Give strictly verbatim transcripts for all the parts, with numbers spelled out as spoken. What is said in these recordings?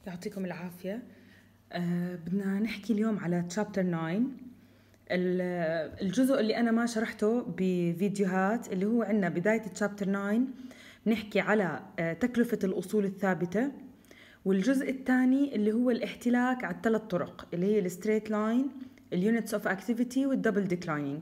يعطيكم العافية. آه بدنا نحكي اليوم على تشابتر تسعة. الجزء اللي أنا ما شرحته بفيديوهات اللي هو عنا بداية تشابتر تسعة بنحكي على آه تكلفة الأصول الثابتة، والجزء الثاني اللي هو الاحتلاك على الثلاث طرق اللي هي الستريت لاين، اليونتس اوف اكتيفيتي والدبل ديكلايننج.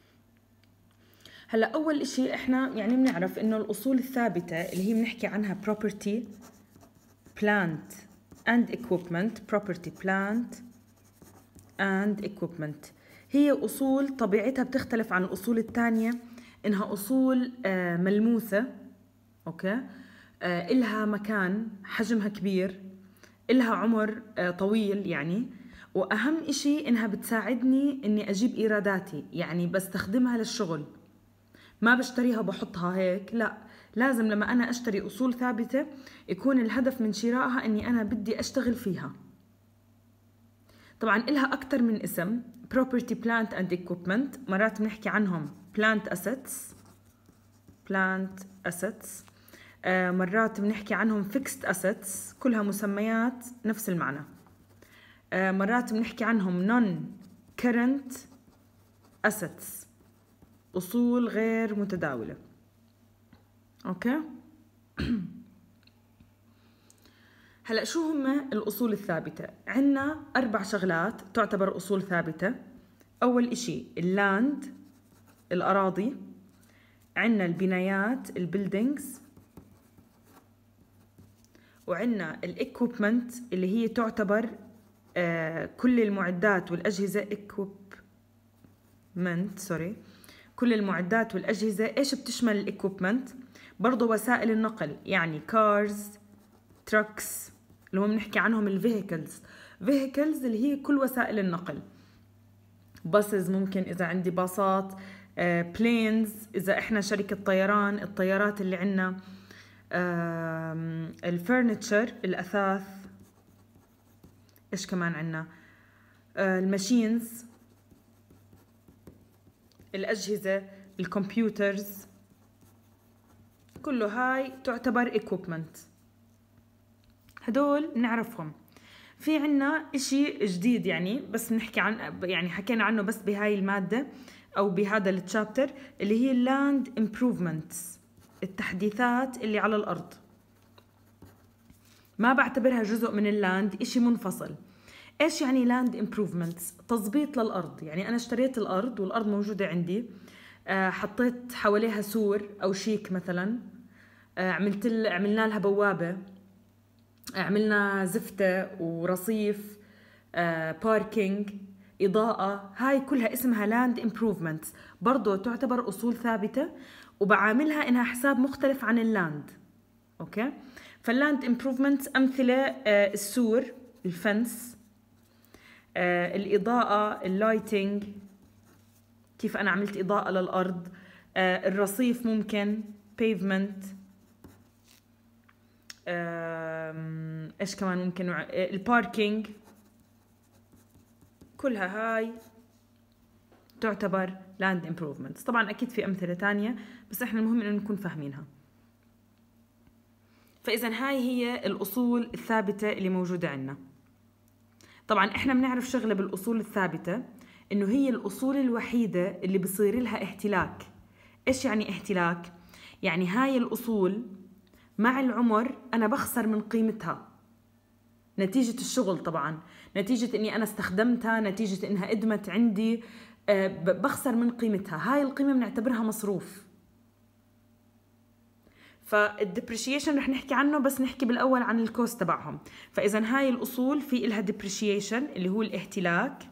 هلا أول إشي إحنا يعني بنعرف إنه الأصول الثابتة اللي هي بنحكي عنها property plant and equipment property plant and equipment هي أصول طبيعتها بتختلف عن الأصول الثانية، إنها أصول آه ملموسة، أوكي، آه إلها مكان، حجمها كبير، إلها عمر آه طويل يعني، وأهم إشي إنها بتساعدني إني أجيب إيراداتي، يعني بستخدمها للشغل، ما بشتريها وبحطها هيك، لا، لازم لما أنا أشتري أصول ثابتة يكون الهدف من شرائها إني أنا بدي أشتغل فيها. طبعا إلها أكتر من اسم، property plant and equipment، مرات بنحكي عنهم plant assets plant assets آه مرات بنحكي عنهم fixed assets، كلها مسميات نفس المعنى. آه مرات بنحكي عنهم non current assets، أصول غير متداولة. أوكي. هلأ شو هم الأصول الثابتة؟ عنا أربع شغلات تعتبر أصول ثابتة. أول إشي اللاند، الأراضي، عنا البنايات البيلدينجز، وعنا الإكوبمنت اللي هي تعتبر آه كل المعدات والأجهزة إكوبمنت سوري كل المعدات والأجهزة. إيش بتشمل الإكوبمنت؟ برضو وسائل النقل، يعني كارز، تراكس، اللي هم بنحكي عنهم الفيهيكلز. فيهيكلز اللي هي كل وسائل النقل، باصز ممكن إذا عندي باصات، بلينز uh, إذا إحنا شركة طيران، الطيارات اللي عنا، uh, الفرنتشر، الأثاث، إيش كمان عنا، uh, الماشينز، الأجهزة، الكمبيوترز، كله هاي تعتبر equipment. هدول نعرفهم. في عنا إشي جديد يعني بس نحكي عن يعني حكينا عنه بس بهاي المادة أو بهذا التشابتر، اللي هي اللاند improvements، التحديثات اللي على الأرض. ما بعتبرها جزء من اللاند، إشي منفصل. إيش يعني لاند improvements؟ تظبيط للأرض، يعني أنا اشتريت الأرض والأرض موجودة عندي، حطيت حواليها سور أو شيك مثلا، عملت عملنا لها بوابة، عملنا زفتة ورصيف، آه، باركينج، إضاءة، هاي كلها اسمها لاند امبروفمنتس، برضو تعتبر أصول ثابتة وبعاملها إنها حساب مختلف عن اللاند. أوكي. فاللاند امبروفمنتس أمثلة آه، السور، الفنس، آه، الإضاءة، اللايتنج، كيف أنا عملت إضاءة للأرض، آه، الرصيف ممكن pavement، ايش كمان ممكن، الباركينج، كلها هاي تعتبر لاند امبروفمنتس. طبعا اكيد في امثله ثانيه بس احنا المهم انه نكون فاهمينها. فاذا هاي هي الاصول الثابته اللي موجوده عندنا. طبعا احنا بنعرف شغله بالاصول الثابته، انه هي الاصول الوحيده اللي بصير لها احتلاك. ايش يعني احتلاك؟ يعني هاي الاصول مع العمر أنا بخسر من قيمتها نتيجة الشغل، طبعا نتيجة إني أنا استخدمتها، نتيجة إنها قدمت عندي، بخسر من قيمتها. هاي القيمة بنعتبرها مصروف. فالديبريشيشن رح نحكي عنه بس نحكي بالأول عن الكوست تبعهم. فإذا هاي الأصول في إلها ديبريشيشن اللي هو الاحتلاك.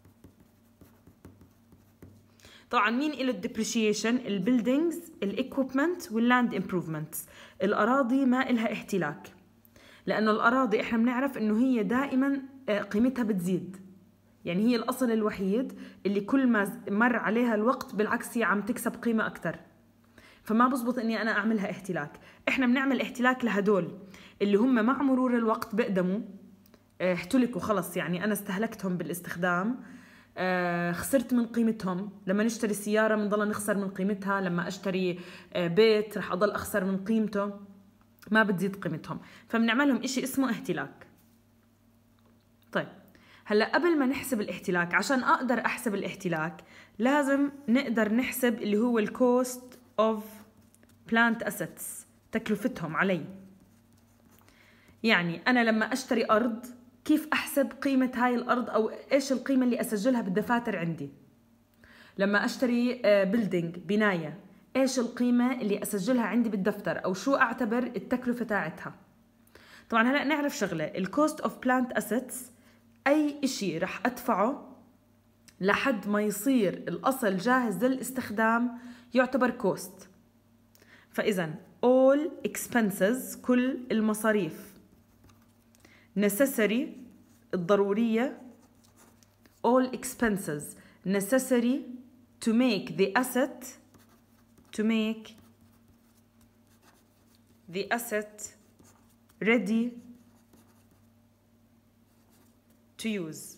طبعا مين إله الديبريشيشن؟ البيلدينجز، الإكويبمنت، واللاند امبروفمنتس. الأراضي ما إلها احتلاك، لأنه الأراضي إحنا بنعرف إنه هي دائما قيمتها بتزيد، يعني هي الأصل الوحيد اللي كل ما مر عليها الوقت بالعكس هي عم تكسب قيمة أكتر، فما بزبط إني أنا أعملها احتلاك. إحنا بنعمل احتلاك لهدول اللي هم مع مرور الوقت بقدموا، احتلكوا خلص، يعني أنا استهلكتهم بالاستخدام، آه خسرت من قيمتهم. لما نشتري سيارة بنضل نخسر من قيمتها، لما أشتري آه بيت رح أضل أخسر من قيمته، ما بتزيد قيمتهم، فبنعملهم إشي اسمه احتلاك. طيب هلا قبل ما نحسب الاحتلاك، عشان اقدر احسب الاحتلاك لازم نقدر نحسب اللي هو الكوست اوف بلانت اسيتس، تكلفتهم علي. يعني انا لما اشتري ارض كيف احسب قيمة هاي الارض، او ايش القيمة اللي اسجلها بالدفاتر عندي. لما اشتري بيلدينج بناية، ايش القيمة اللي اسجلها عندي بالدفتر، او شو اعتبر التكلفة تاعتها. طبعا هلا نعرف شغلة، الكوست اوف بلانت اسيتس اي اشي رح ادفعه لحد ما يصير الاصل جاهز للاستخدام يعتبر كوست. فاذا all expenses، كل المصاريف، necessary الضرورية، all expenses necessary to make the asset to make the asset ready to use.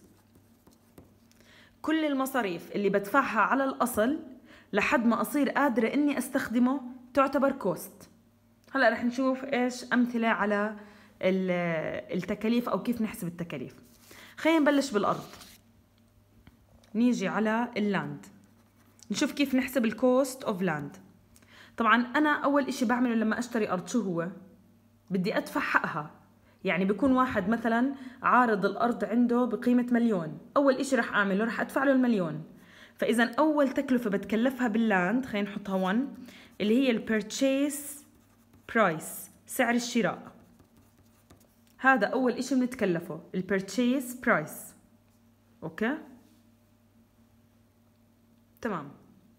كل المصاريف اللي بدفعها على الأصل لحد ما أصير قادرة إني أستخدمه تعتبر كوست. هلأ رح نشوف إيش أمثلة على التكاليف أو كيف نحسب التكاليف. خلينا نبلش بالأرض، نيجي على اللاند نشوف كيف نحسب الكوست أوف لاند. طبعا أنا أول إشي بعمله لما أشتري أرض شو هو؟ بدي أدفع حقها. يعني بيكون واحد مثلا عارض الأرض عنده بقيمة مليون، أول إشي رح أعمله رح أدفع له المليون. فإذا أول تكلفة بتكلفها باللاند خلينا نحطها واحد اللي هي البيرتشيس برايس، سعر الشراء. هذا أول إشي بنتكلفه، البيرتشيس برايس. أوكي تمام.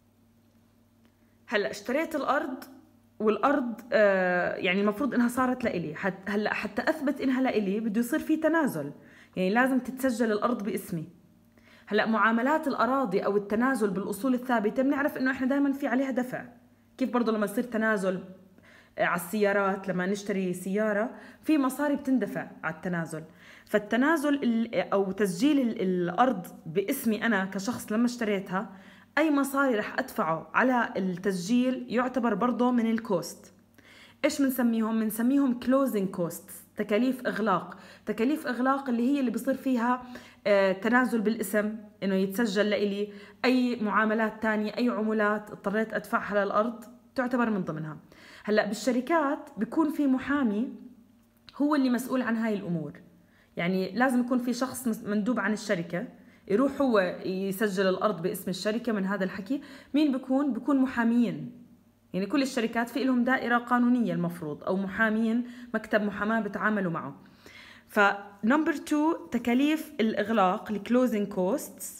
هلا اشتريت الأرض، والأرض آه يعني المفروض إنها صارت لإلي. حت هلا حتى أثبت إنها لإلي بده يصير في تنازل، يعني لازم تتسجل الأرض باسمي. هلا معاملات الأراضي أو التنازل بالأصول الثابتة بنعرف إنه إحنا دائما في عليها دفع. كيف برضه لما يصير تنازل على السيارات، لما نشتري سيارة في مصاري بتندفع على التنازل. فالتنازل أو تسجيل الأرض باسمي أنا كشخص لما اشتريتها، أي مصاري رح أدفعه على التسجيل يعتبر برضه من الكوست. إيش بنسميهم؟ بنسميهم closing costs، تكاليف إغلاق. تكاليف إغلاق اللي هي اللي بصير فيها آه تنازل بالاسم، إنه يتسجل لإلي أي معاملات تانية، أي عمولات اضطريت أدفعها للأرض تعتبر من ضمنها. هلأ بالشركات بيكون في محامي هو اللي مسؤول عن هاي الأمور. يعني لازم يكون في شخص مندوب عن الشركة يروح هو يسجل الأرض باسم الشركة. من هذا الحكي مين بيكون؟ بيكون محاميين. يعني كل الشركات في لهم دائرة قانونية المفروض، أو محامين، مكتب محاماة بتعاملوا معه. فنمبر تو تكاليف الإغلاق، الكلوزنج كوستس.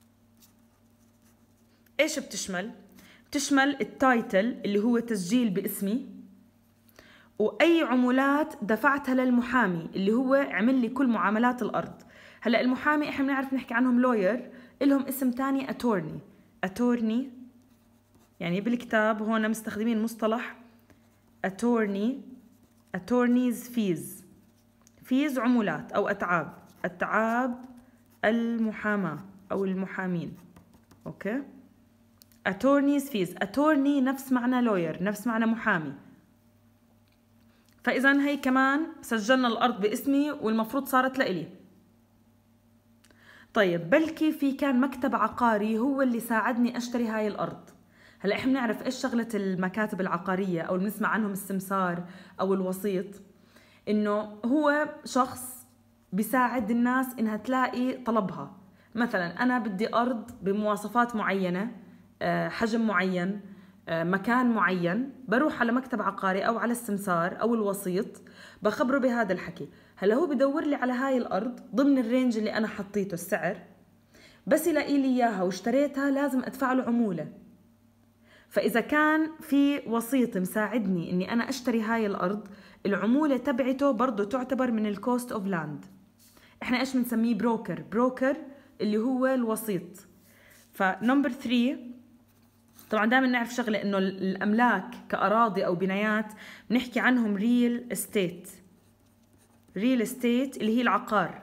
إيش بتشمل؟ بتشمل التايتل اللي هو تسجيل باسمي، وأي عمولات دفعتها للمحامي اللي هو عمل لي كل معاملات الأرض. هلأ المحامي إحنا بنعرف نحكي عنهم لوير، إلهم اسم تاني أتورني. أتورني يعني بالكتاب هون مستخدمين مصطلح أتورني، أتورنيز فيز. فيز عمولات أو أتعاب، أتعاب المحاماة أو المحامين. أوكي أتورنيز فيز. أتورني نفس معنى لوير، نفس معنى محامي. فإذا هي كمان سجلنا الأرض باسمي والمفروض صارت لإلي. طيب بلكي في كان مكتب عقاري هو اللي ساعدني أشتري هاي الأرض. هلا احنا بنعرف ايش شغلة المكاتب العقارية او بنسمع عنهم السمسار او الوسيط، انه هو شخص بيساعد الناس انها تلاقي طلبها. مثلا انا بدي ارض بمواصفات معينة، حجم معين، مكان معين، بروح على مكتب عقاري او على السمسار او الوسيط بخبره بهذا الحكي. هلا هو بدور لي على هاي الارض ضمن الرينج اللي انا حطيته السعر، بس يلاقي لي اياها واشتريتها لازم ادفع له عمولة. فإذا كان في وسيط مساعدني إني أنا أشتري هاي الأرض، العمولة تبعته برضو تعتبر من الكوست أوف لاند. إحنا إيش بنسميه؟ بروكر. بروكر اللي هو الوسيط. فنمبر ثري، طبعا دائما نعرف شغلة إنه الأملاك كأراضي أو بنايات بنحكي عنهم ريل استيت. ريل استيت اللي هي العقار.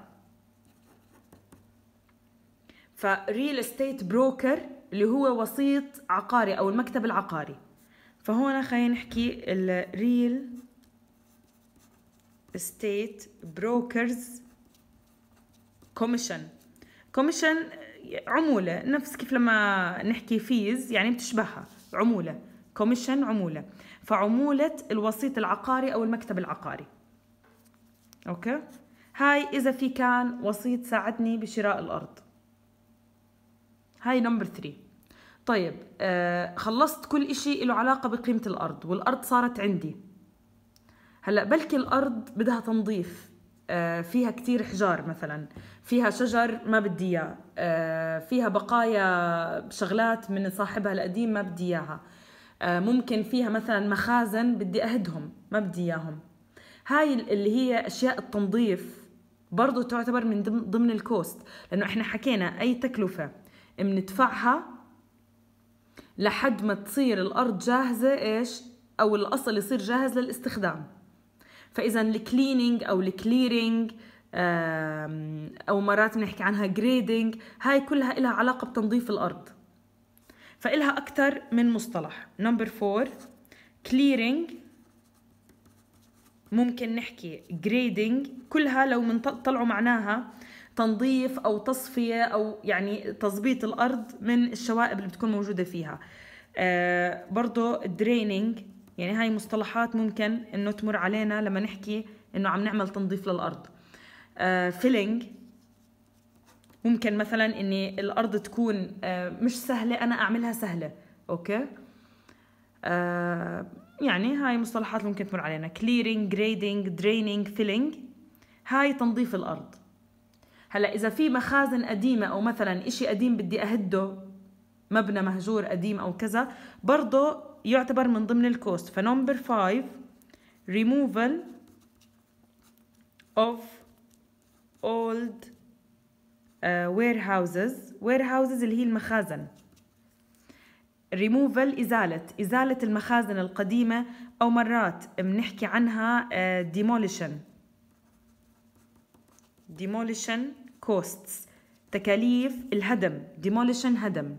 فريل استيت بروكر اللي هو وسيط عقاري أو المكتب العقاري. فهون خلينا نحكي الريل استيت بروكرز commission. commission عمولة، نفس كيف لما نحكي فيز يعني بتشبهها عمولة. commission عمولة، فعمولة الوسيط العقاري أو المكتب العقاري. أوكي، هاي إذا في كان وسيط ساعدني بشراء الأرض. هاي نمبر ثري. طيب آه خلصت كل إشي له علاقة بقيمة الأرض، والأرض صارت عندي. هلأ بلكي الأرض بدها تنظيف، آه فيها كتير حجار مثلا، فيها شجر ما بدي إياه، آه فيها بقايا شغلات من صاحبها القديم ما بدي إياها، آه ممكن فيها مثلا مخازن بدي أهدهم ما بدي إياهم. هاي اللي هي أشياء التنظيف برضو تعتبر من ضمن الكوست، لأنه إحنا حكينا أي تكلفة بندفعها لحد ما تصير الأرض جاهزة إيش، أو الأصل يصير جاهز للاستخدام. فإذا الكلينينج أو الكليرينج أو مرات بنحكي عنها جريدينج، هاي كلها إلها علاقة بتنظيف الأرض، فإلها أكثر من مصطلح. نمبر فور كليرينج، ممكن نحكي جريدينج، كلها لو من طلعوا معناها تنظيف أو تصفية أو يعني تظبيط الأرض من الشوائب اللي بتكون موجودة فيها. آه برضو درينينج، يعني هاي مصطلحات ممكن إنه تمر علينا لما نحكي إنه عم نعمل تنظيف للأرض. آه فيلينج، ممكن مثلا إني الأرض تكون آه مش سهلة أنا أعملها سهلة. أوكي، آه يعني هاي مصطلحات ممكن تمر علينا. clearing, grading, draining, filling، هاي تنظيف الأرض. هلأ إذا في مخازن قديمة أو مثلا إشي قديم بدي أهده، مبنى مهجور قديم أو كذا، برضو يعتبر من ضمن الكوست. فنمبر فايف removal of old uh, warehouses. warehouses اللي هي المخازن. removal إزالة إزالة المخازن القديمة، أو مرات بنحكي عنها uh, demolition demolition costs، تكاليف الهدم. demolition هدم.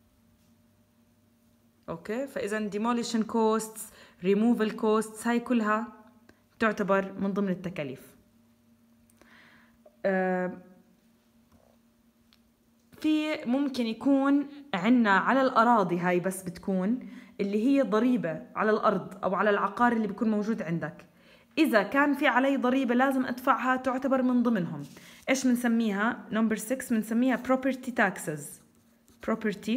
أوكي، فإذا demolition costs removal costs هاي كلها تعتبر من ضمن التكاليف. أه في ممكن يكون عنا على الأراضي، هاي بس بتكون اللي هي ضريبة على الأرض أو على العقار اللي بيكون موجود عندك. إذا كان في علي ضريبة لازم أدفعها، تعتبر من ضمنهم. إيش بنسميها؟ نمبر ستة بنسميها property taxes. property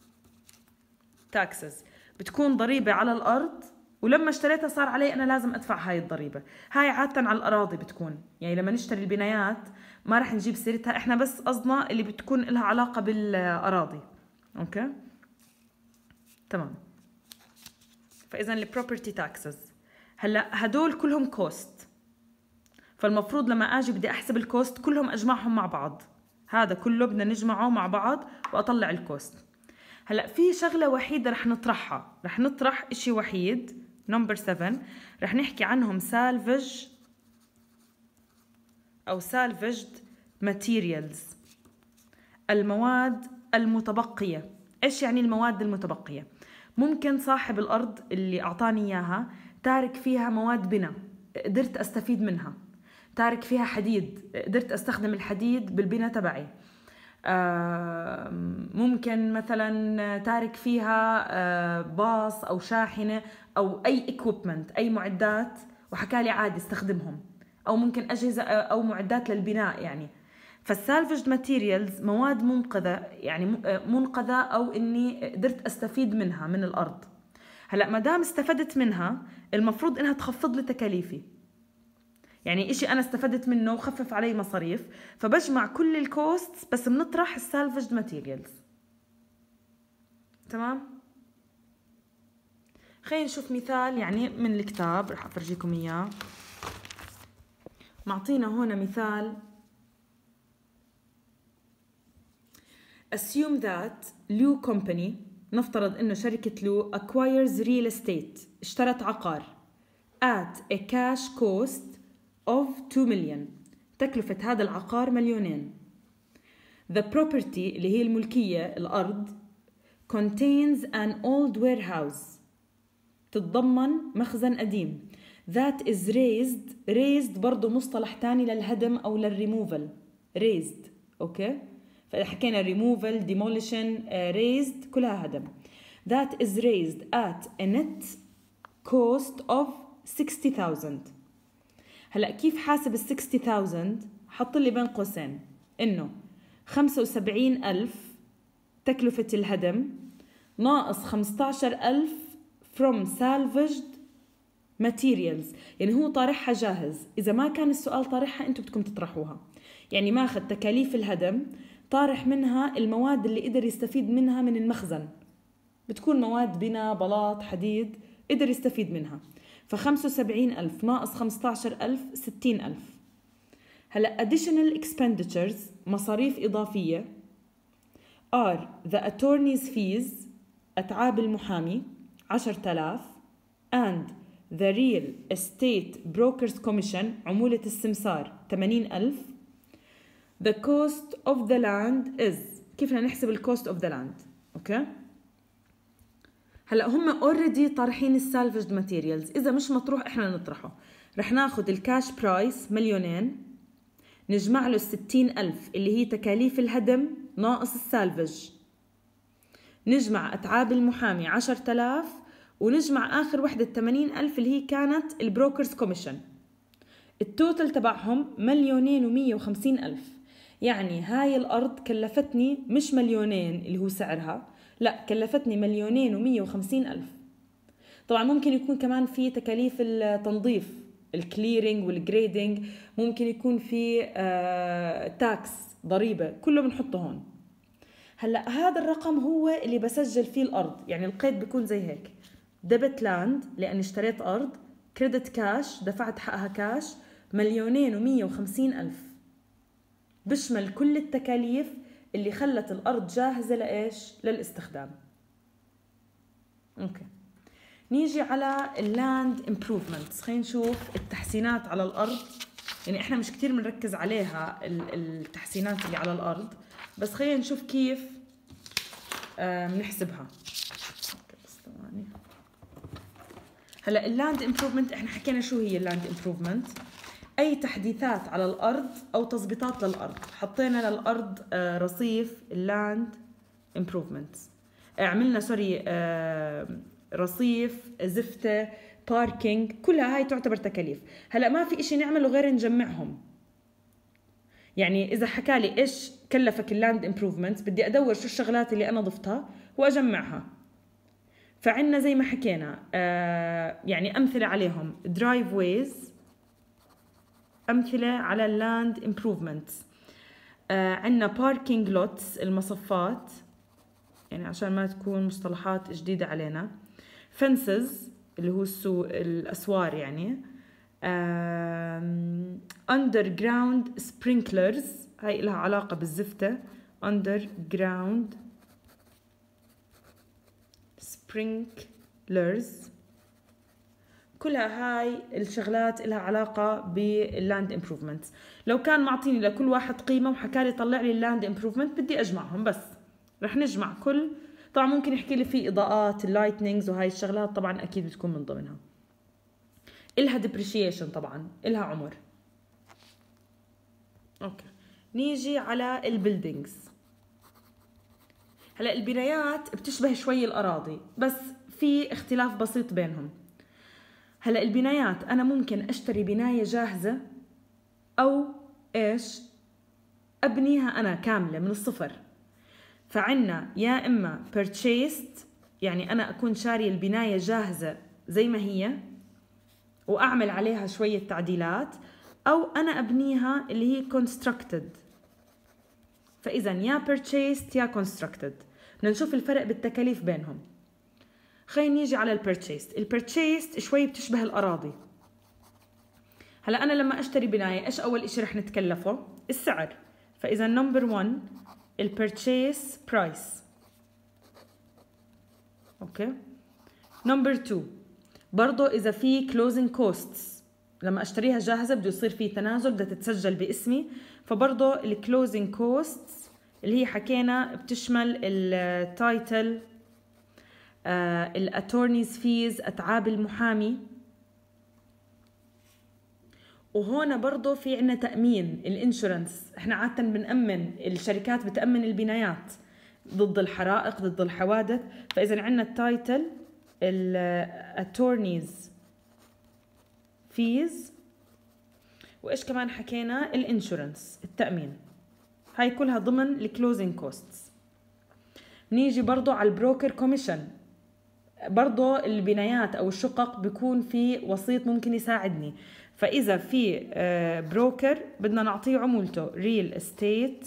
taxes بتكون ضريبة على الأرض، ولما اشتريتها صار علي أنا لازم أدفع هاي الضريبة. هاي عادة على الأراضي بتكون، يعني لما نشتري البنايات ما رح نجيب سيرتها، إحنا بس قصدنا اللي بتكون لها علاقة بالأراضي. أوكي تمام. فإذا ال property taxes هلا هدول كلهم كوست، فالمفروض لما اجي بدي احسب الكوست كلهم اجمعهم مع بعض. هذا كله بدنا نجمعه مع بعض واطلع الكوست. هلا في شغله وحيده رح نطرحها، رح نطرح اشي وحيد. نمبر سبعة رح نحكي عنهم سالفج او سالفجد ماتيريالز، المواد المتبقيه. ايش يعني المواد المتبقيه؟ ممكن صاحب الارض اللي اعطاني اياها تارك فيها مواد بناء قدرت استفيد منها، تارك فيها حديد قدرت استخدم الحديد بالبناء تبعي، ممكن مثلا تارك فيها باص او شاحنه او اي ايكويبمنت، اي معدات، وحكالي عادي استخدمهم، او ممكن اجهزه او معدات للبناء يعني. فالسالفجد ماتيريالز مواد منقذه، يعني منقذه او اني قدرت استفيد منها من الارض. هلا ما دام استفدت منها المفروض انها تخفض لي تكاليفي، يعني اشي انا استفدت منه وخفف علي مصاريف، فبجمع كل الكوست بس بنطرح السالفجد ماتيريالز. تمام. خلينا نشوف مثال يعني من الكتاب رح افرجيكم اياه. معطينا هنا مثال. assume that Lu company، نفترض إنه شركة لو acquires real estate، اشترت عقار at a cash cost of two million، تكلفة هذا العقار مليونين. The property اللي هي الملكية الأرض contains an old warehouse، تتضمن مخزن قديم. That is raised raised برضو مصطلح تاني للهدم أو للريموفل. raised. اوكي، فاذا حكينا removal demolition uh, raised كلها هدم. that is raised at a net cost of sixty thousand. هلا كيف حاسب ال sixty thousand؟ حط لي بين قوسين انه خمسة وسبعين ألف تكلفة الهدم ناقص خمسة عشر ألف from salvaged materials، يعني هو طارحها جاهز. إذا ما كان السؤال طارحها أنتم بدكم تطرحوها، يعني ماخذ تكاليف الهدم طارح منها المواد اللي قدر يستفيد منها من المخزن، بتكون مواد بناء بلاط حديد قدر يستفيد منها. فخمسة وسبعين ألف ناقص خمسة عشر ألف ستين ألف. هلأ additional expenditures مصاريف إضافية are the attorney's fees أتعاب المحامي عشرة آلاف and the real estate broker's commission عمولة السمسار ثمانين ألف. the cost of the land is، كيف بدنا نحسب ال cost of the land؟ أوكي، هلا هم already طارحين السالفجد ماتيريالز، إذا مش مطروح إحنا نطرحه. رح ناخد الكاش برايس مليونين، نجمع له الستين ألف اللي هي تكاليف الهدم ناقص السالفج، نجمع أتعاب المحامي عشرة آلاف، ونجمع آخر وحدة ثمانين ألف اللي هي كانت البروكرز كوميشن. التوتل تبعهم مليونين ومية وخمسين ألف. يعني هاي الأرض كلفتني مش مليونين اللي هو سعرها، لا كلفتني مليونين ومية وخمسين ألف. طبعا ممكن يكون كمان في تكاليف التنظيف الكليرينج والجريدينج، ممكن يكون في آه تاكس ضريبة، كله بنحطه هون. هلا هذا الرقم هو اللي بسجل فيه الأرض، يعني القيد بيكون زي هيك: ديبت لاند لأني اشتريت أرض، كريدت كاش دفعت حقها كاش مليونين ومية وخمسين ألف، بشمل كل التكاليف اللي خلت الأرض جاهزة لإيش؟ للاستخدام. أوكي، نيجي على اللاند امبروفمنتس. خلينا نشوف التحسينات على الأرض. يعني إحنا مش كتير بنركز عليها التحسينات اللي على الأرض، بس خلينا نشوف كيف بنحسبها. هلا اللاند امبروفمنت احنا حكينا شو هي اللاند امبروفمنت. اي تحديثات على الارض او تظبيطات للارض. حطينا للارض رصيف اللاند امبروفمنت، عملنا سوري رصيف، زفته، باركينج، كلها هاي تعتبر تكاليف. هلا ما في اشي نعمله غير نجمعهم. يعني اذا حكالي ايش كلفك اللاند امبروفمنت، بدي ادور شو الشغلات اللي انا ضفتها واجمعها. فعنا زي ما حكينا آه يعني أمثلة عليهم درايف ويز، أمثلة على اللاند امبروفمنتس. آه عنا باركينج لوتس المصفات، يعني عشان ما تكون مصطلحات جديدة علينا. فنسز اللي هو السو الأسوار يعني. underground sprinklers هاي لها علاقة بالزفتة. underground sprinklers، كلها هاي الشغلات لها علاقة باللاند امبروفمنتس. لو كان معطيني لكل واحد قيمة وحكالي طلع لي اللاند امبروفمنت، بدي اجمعهم، بس رح نجمع كل. طبعا ممكن يحكي لي في اضاءات اللايتنينجز وهاي الشغلات، طبعا اكيد بتكون من ضمنها. إلها depreciation، طبعا إلها عمر. اوكي، نيجي على البيلدينجز. هلا البنايات بتشبه شوي الأراضي، بس في اختلاف بسيط بينهم. هلا البنايات أنا ممكن أشتري بناية جاهزة، أو إيش أبنيها أنا كاملة من الصفر. فعنا يا إما purchased، يعني أنا أكون شاري البناية جاهزة زي ما هي وأعمل عليها شوية تعديلات، أو أنا أبنيها اللي هي constructed. فإذا يا purchased يا constructed. بدنا نشوف الفرق بالتكاليف بينهم. خلينا نيجي على البيرتشيست. البيرتشيست شوي بتشبه الأراضي. هلا أنا لما أشتري بناية إيش أول إشي رح نتكلفه؟ السعر. فإذا نمبر واحد البيرتشيس برايس. أوكي. نمبر اثنين برضو إذا في closing costs، لما أشتريها جاهزة بده يصير في تنازل، بدها تتسجل باسمي. فبرضو الclosing costs اللي هي حكينا بتشمل التايتل، الاتورنيز فيز، اتعاب المحامي، وهون برضه في عنا تأمين الانشورنس. احنا عادة بنأمن، الشركات بتأمن البنايات ضد الحرائق ضد الحوادث. فإذا عنا التايتل الاتورنيز فيز، وإيش كمان حكينا؟ الانشورنس، التأمين. هاي كلها ضمن الكلوزنج كوستس. نيجي برضو على البروكر كوميشن. برضو البنايات أو الشقق بيكون في وسيط ممكن يساعدني، فإذا في بروكر بدنا نعطيه عمولته ريل استيت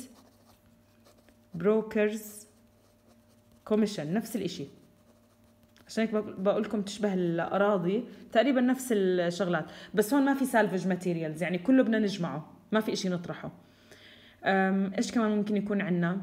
بروكرز كوميشن، نفس الإشي. عشان هيك بقول لكم تشبه الأراضي تقريبا نفس الشغلات، بس هون ما في سالفج ماتيريالز، يعني كله بدنا نجمعه، ما في إشي نطرحه. إيش كمان ممكن يكون عنا؟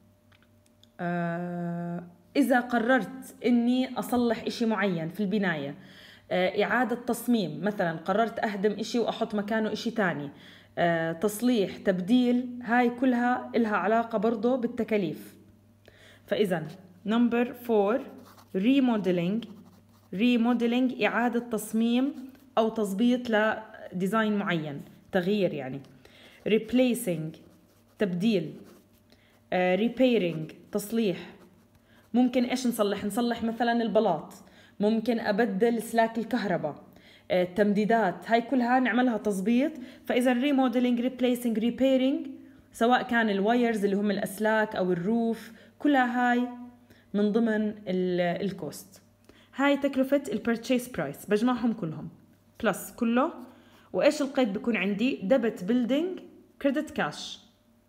إذا قررت إني أصلح إشي معين في البناية، إعادة تصميم مثلا، قررت أهدم إشي وأحط مكانه إشي تاني، تصليح، تبديل، هاي كلها إلها علاقة برضو بالتكاليف. فإذا نمبر فور remodeling remodeling إعادة تصميم أو تظبيط لديزاين معين، تغيير يعني. replacing تبديل. uh, repairing تصليح. ممكن إيش نصلح؟ نصلح مثلا البلاط، ممكن أبدل سلاك الكهرباء، uh, تمديدات، هاي كلها نعملها تظبيط. فإذا remodeling replacing repairing، سواء كان الوايرز اللي هم الأسلاك أو الروف، كلها هاي من ضمن الكوست. هاي تكلفة البيرتشيس برايس، بجمعهم كلهم بلس كله. وإيش القيد بيكون عندي؟ ديبت بيلدينج كريدت كاش.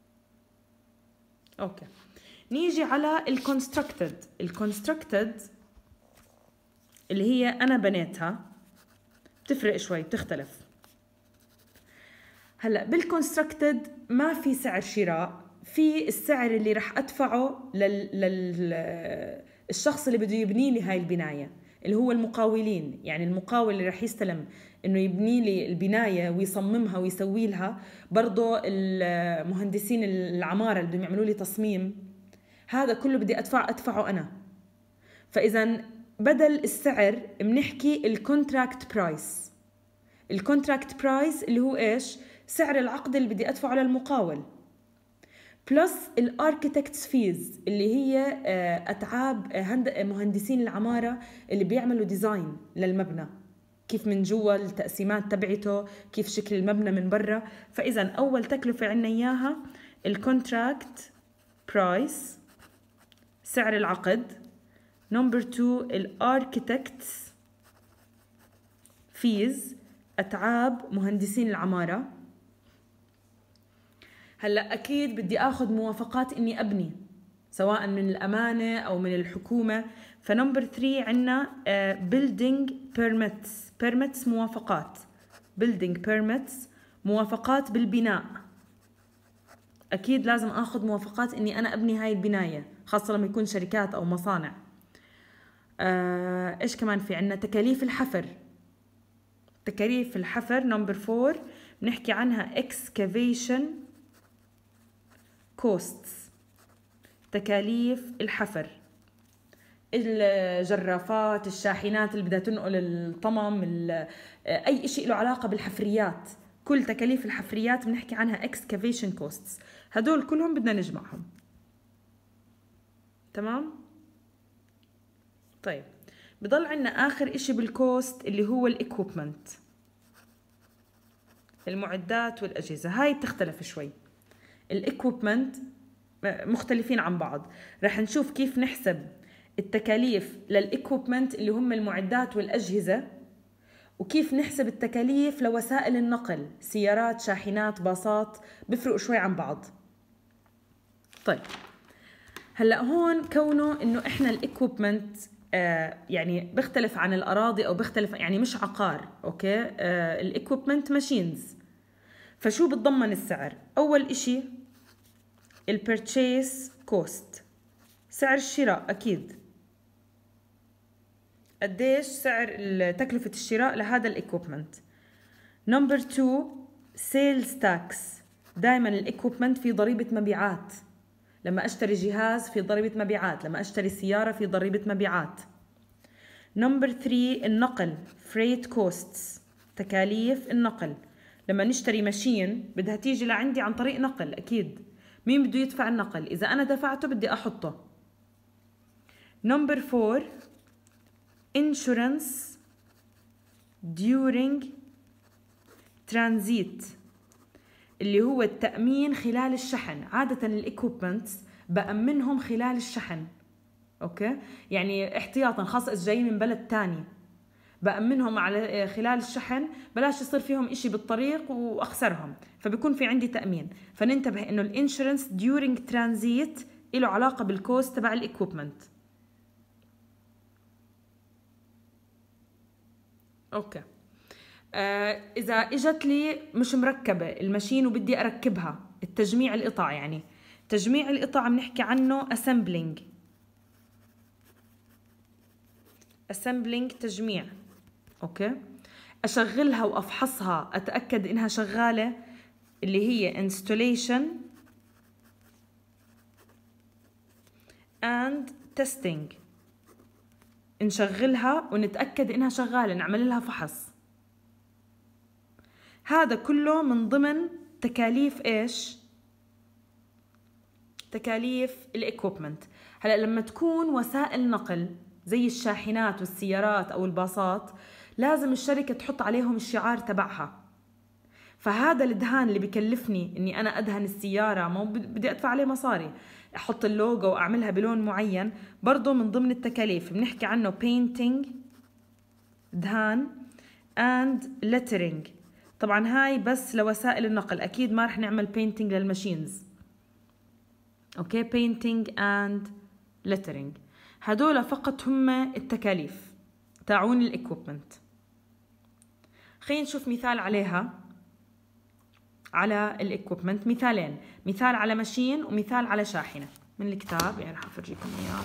أوكي، نيجي على الكونستركتد. الكونستركتد اللي هي أنا بنيتها، بتفرق شوي، بتختلف. هلأ بالكونستركتد ما في سعر شراء، في السعر اللي رح أدفعه لل... لل... الشخص اللي بده يبني لي هاي البناية، اللي هو المقاولين. يعني المقاول اللي رح يستلم إنه يبني لي البناية ويصممها ويسوي لها، برضو المهندسين العمارة اللي بدهم يعملوا لي تصميم، هذا كله بدي أدفع أدفعه أنا. فإذا بدل السعر بنحكي الكونتراكت برايس. الكونتراكت برايس اللي هو إيش؟ سعر العقد اللي بدي أدفعه للمقاول، بلس الاركيتكتس فيز اللي هي أتعاب مهندسين العمارة اللي بيعملوا ديزاين للمبنى، كيف من جوا التقسيمات تبعته، كيف شكل المبنى من برا. فإذا أول تكلفة عنا إياها الكونتراكت برايس، سعر العقد. نمبر تو الاركيتكتس فيز، أتعاب مهندسين العمارة. هلا اكيد بدي اخذ موافقات اني ابني، سواء من الامانه او من الحكومه. فنمبر ثلاثة عندنا building permits permits موافقات. building permits موافقات بالبناء. اكيد لازم اخذ موافقات اني انا ابني هاي البنايه، خاصه لما يكون شركات او مصانع. ايش كمان في عندنا؟ تكاليف الحفر. تكاليف الحفر نمبر فور بنحكي عنها excavation costs، تكاليف الحفر. الجرافات، الشاحنات اللي بدها تنقل الطمم، أي شيء له علاقة بالحفريات، كل تكاليف الحفريات بنحكي عنها excavation costs. هدول كلهم بدنا نجمعهم. تمام؟ طيب، بضل عنا آخر إشي بالكوست اللي هو الإكوبمنت، المعدات والأجهزة. هاي تختلف شوي. الإكوبمنت مختلفين عن بعض. رح نشوف كيف نحسب التكاليف للإكوبمنت اللي هم المعدات والأجهزة، وكيف نحسب التكاليف لوسائل النقل، سيارات، شاحنات، باصات، بفرقوا شوي عن بعض. طيب، هلأ هون كونه إنه إحنا الإكوبمنت آه يعني بيختلف عن الأراضي أو بيختلف، يعني مش عقار، أوكي؟ آه الإكوبمنت ماشينز. فشو بتضمن السعر؟ أول إشي البيرتشيس كوست، سعر الشراء. أكيد قديش سعر تكلفة الشراء لهذا الإكوبمنت. نمبر تو سيلز تاكس. دائما الإكوبمنت في ضريبة مبيعات. لما أشتري جهاز في ضريبة مبيعات، لما أشتري سيارة في ضريبة مبيعات. نمبر ثري النقل، فريت كوستس، تكاليف النقل. لما نشتري ماشين بدها تيجي لعندي عن طريق نقل، أكيد مين بده يدفع النقل؟ إذا أنا دفعته بدي أحطه. نمبر فور insurance during transit، اللي هو التأمين خلال الشحن. عادة الإيكوبمنتس بأمنهم خلال الشحن، أوكي؟ يعني احتياطاً، خاصة إذا جاي من بلد تاني بأمنهم على خلال الشحن، بلاش يصير فيهم إشي بالطريق وأخسرهم، فبيكون في عندي تأمين. فننتبه إنه الانشورنس during transit له علاقة بالكوست تبع الإيكوبمنت. أوكي. آه إذا إجت لي مش مركبة الماشين وبدي أركبها، التجميع القطع، يعني تجميع القطع بنحكي عنه assembling. assembling تجميع، أوكي. أشغلها وأفحصها أتأكد إنها شغالة، اللي هي installation and testing. نشغلها ونتأكد إنها شغالة، نعمل لها فحص. هذا كله من ضمن تكاليف إيش؟ تكاليف الإيكوبمنت. هلأ لما تكون وسائل نقل زي الشاحنات والسيارات أو الباصات، لازم الشركة تحط عليهم الشعار تبعها. فهذا الدهان اللي بكلفني إني أنا أدهن السيارة، ما بدي أدفع عليه مصاري، أحط اللوجو وأعملها بلون معين، برضو من ضمن التكاليف. بنحكي عنه painting دهان and lettering. طبعا هاي بس لوسائل النقل، أكيد ما رح نعمل painting للماشينز، أوكي. painting and lettering هدول فقط هم التكاليف تاعون الإيكوبمنت. خلينا نشوف مثال عليها، على الإيكوبمنت، مثالين، مثال على ماشين ومثال على شاحنة من الكتاب، يعني رح أفرجيكم إياه.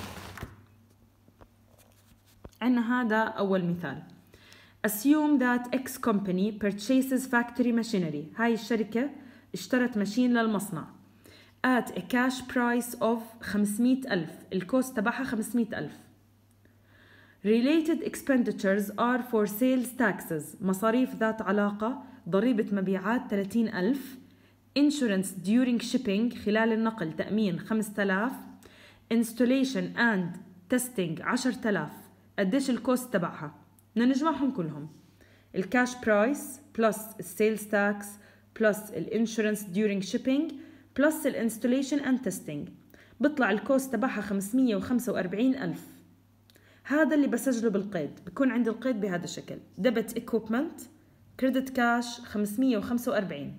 عندنا هذا أول مثال. Assume that X company purchases factory machinery. هاي الشركة اشترت ماشين للمصنع at a cash price of خمسمية ألف، الكوست تبعها خمسمية ألف. Related expenditures are for sales taxes، مصاريف ذات علاقة، ضريبة مبيعات ثلاثين ألف، insurance during shipping خلال النقل تأمين خمسة آلاف، installation and testing عشرة آلاف. قديش الكوست تبعها؟ بدنا نجمعهم كلهم، الكاش برايس بلس السيلز تاكس بلس الانشورنس during shipping بلس الانستوليشن اند تيستينج، بيطلع الكوست تبعها خمسمية وخمسة وأربعين ألف. هذا اللي بسجله بالقيد، بكون عندي القيد بهذا الشكل: ديبت ايكوبمنت كريدت كاش خمسمية وخمسة وأربعين.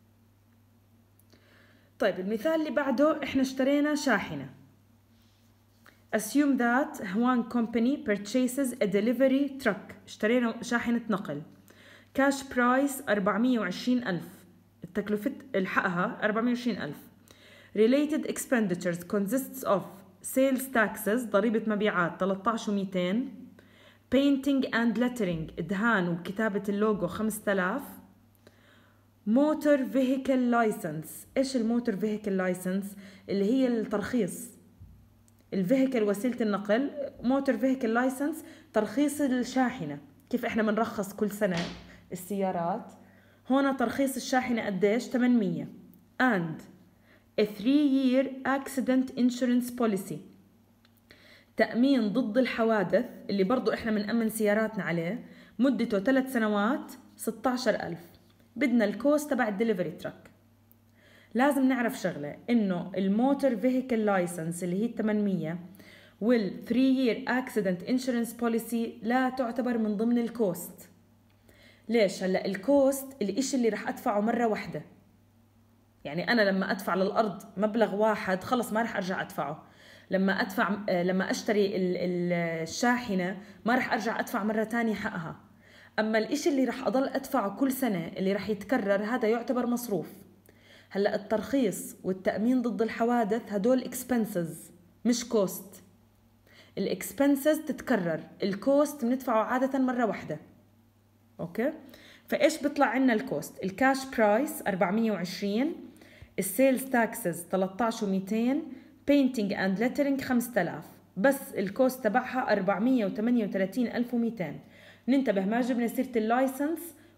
طيب المثال اللي بعده، احنا اشترينا شاحنة. Assume that one company purchases a delivery truck، اشترينا شاحنة نقل. Cash price أربعمية وعشرين ألف، التكلفة الحقها أربعمية وعشرين ألف. Related expenditures consists of sales taxes ضريبة مبيعات ثلاثة عشر ومئتين، painting and lettering إدهان وكتابة اللوجو خمسة آلاف، motor vehicle license. إيش الموتور vehicle license؟ اللي هي الترخيص الفيهيكل، وسيلة النقل. موتور فيهيكل لايسنس ترخيص الشاحنة، كيف احنا بنرخص كل سنة السيارات، هون ترخيص الشاحنة قديش؟ ثمانمية. and a three year accident insurance policy، تأمين ضد الحوادث اللي برضو احنا بنأمن سياراتنا عليه، مدته ثلاث سنوات ستة عشر ألف. بدنا الكوست تبع الدليفري تراك. لازم نعرف شغلة، إنه الموتور فيهيكل لايسنس اللي هي ثمانمية وال three year accident insurance policy لا تعتبر من ضمن الكوست. ليش؟ هلا الكوست الإشي اللي رح أدفعه مرة واحدة، يعني أنا لما أدفع للأرض مبلغ واحد خلص ما رح أرجع أدفعه. لما أدفع لما أشتري الشاحنة ما رح أرجع أدفع مرة تانية حقها. أما الإشي اللي رح أضل أدفعه كل سنة اللي رح يتكرر هذا يعتبر مصروف. هلا الترخيص والتأمين ضد الحوادث هدول expenses مش كوست. الاكسبنسز تتكرر، الكوست بندفعه عادة مرة واحدة. اوكي، فايش بيطلع عنا الكوست؟ الكاش برايس أربعمية وعشرين، السيلز تاكسز ثلاثة عشر ومئتين، بينتينج اند ليترينج خمسة آلاف، بس الكوست تبعها أربعمية وثمانية وثلاثين ألف ومئتين. ننتبه ما جبنا سيرة اللايسنس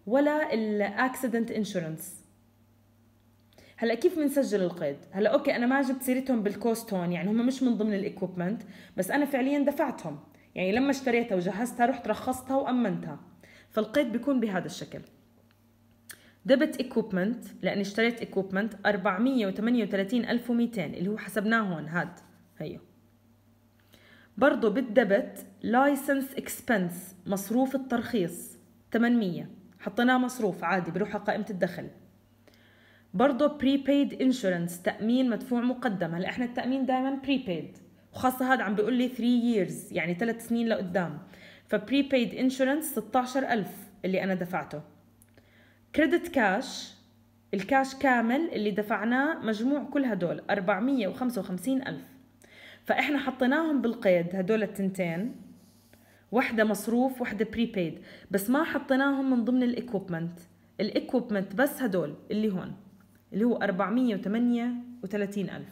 ولا الاكسيدنت انشورنس. هلا كيف بنسجل القيد؟ هلا اوكي انا ما جبت سيرتهم بالكوست هون، يعني هم مش من ضمن الايكوبمنت، بس انا فعليا دفعتهم، يعني لما اشتريتها وجهزتها رحت رخصتها وامنتها، فالقيد بيكون بهذا الشكل. ديبت ايكوبمنت لاني اشتريت ايكوبمنت أربعمية وثمانية وثلاثين ألف ومئتين اللي هو حسبناه هون، هاد هيو. برضو بالدبت لايسنس اكسبنس مصروف الترخيص ثمانمية، حطيناه مصروف عادي بروح على قائمة الدخل. برضو prepaid insurance تأمين مدفوع مقدم. هلا احنا التأمين دائما prepaid، وخاصة هذا عم بيقول لي three years يعني ثلاث سنين لقدام، فprepaid insurance ستة عشر ألف اللي أنا دفعته. credit cash الكاش كامل اللي دفعناه مجموع كل هدول أربعمية وخمسة وخمسين ألف، فإحنا حطيناهم بالقيد هدول التنتين، واحدة مصروف واحدة prepaid، بس ما حطيناهم من ضمن الإيكوبمنت. الإيكوبمنت بس هدول اللي هون اللي هو أربعمية وثمانية وثلاثين ألف.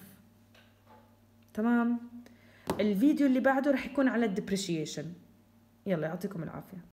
تمام. الفيديو اللي بعده رح يكون على الديبريشيشن. يلا يعطيكم العافية.